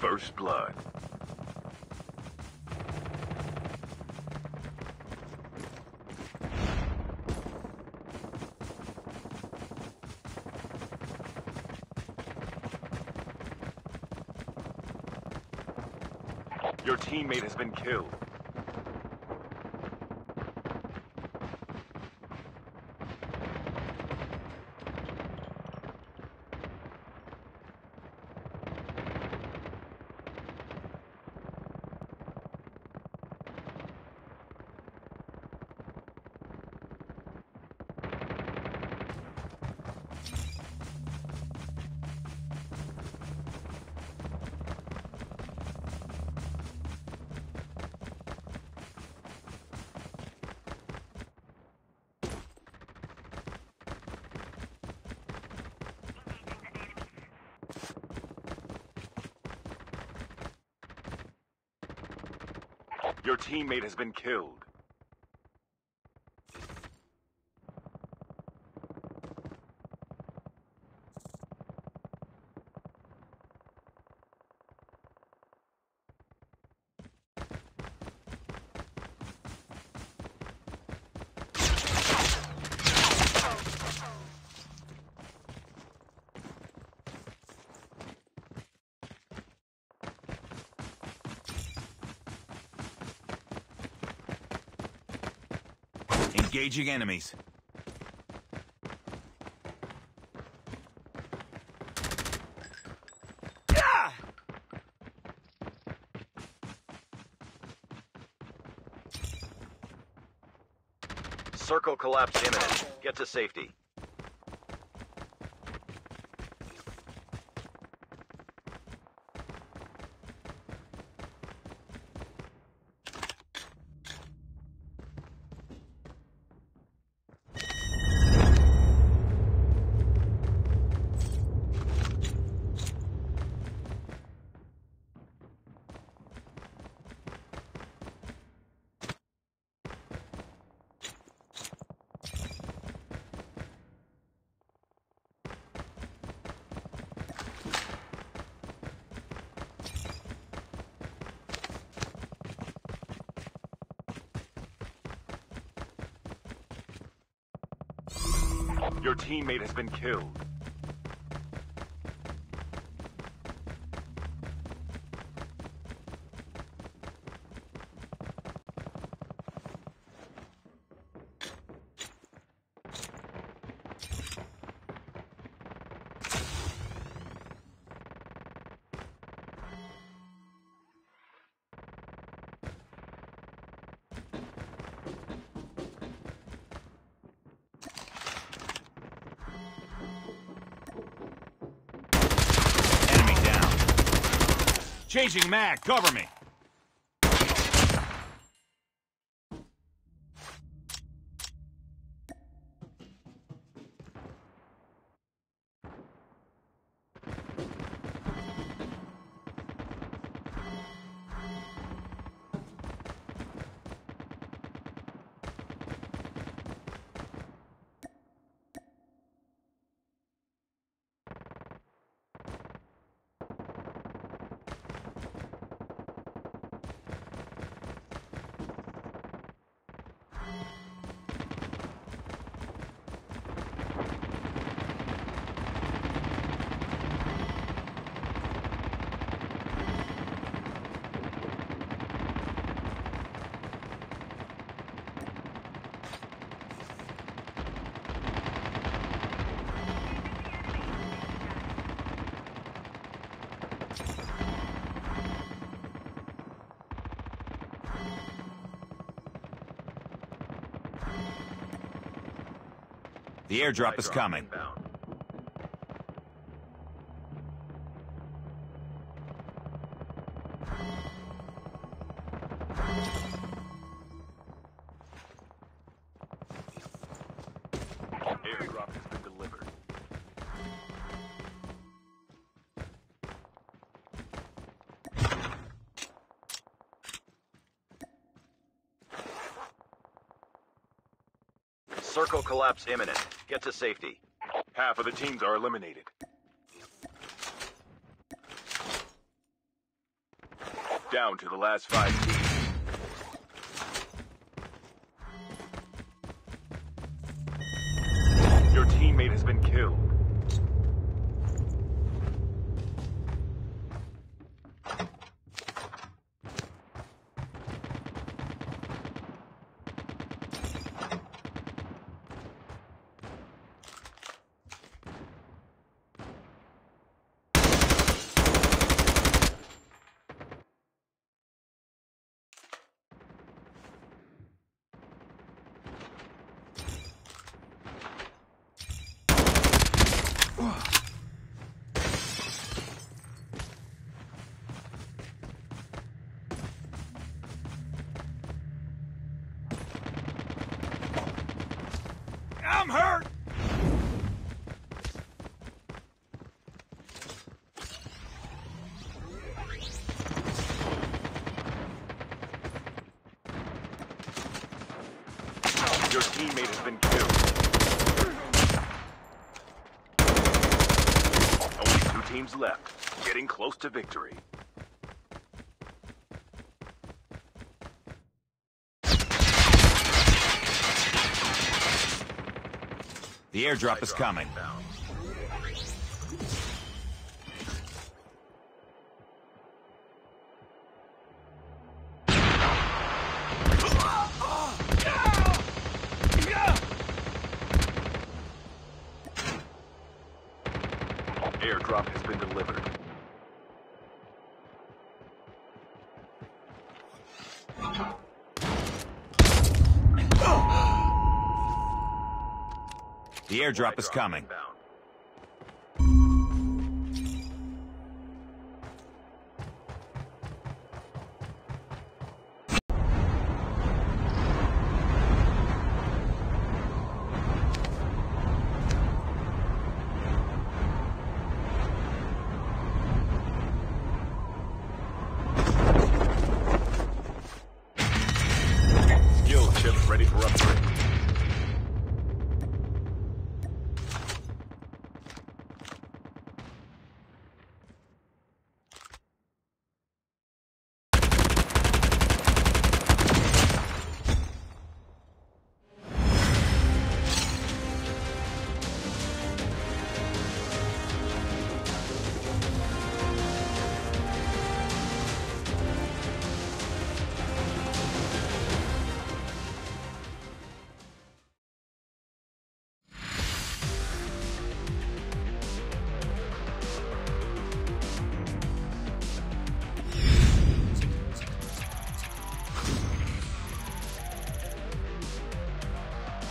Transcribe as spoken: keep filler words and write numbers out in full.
First blood. Your teammate has been killed. Your teammate has been killed. Engaging enemies. Ah! Circle collapse imminent. Get to safety. Your teammate has been killed. Changing mag, cover me. The airdrop is coming. Inbound. Airdrop has been delivered. Circle collapse imminent. Get to safety. Half of the teams are eliminated. down to the last five teams. Your teammate has been killed. I'm hurt! Your teammate has been killed. Only two teams left. Getting close to victory. The airdrop is coming. Airdrop has been delivered. The airdrop is coming. Inbound.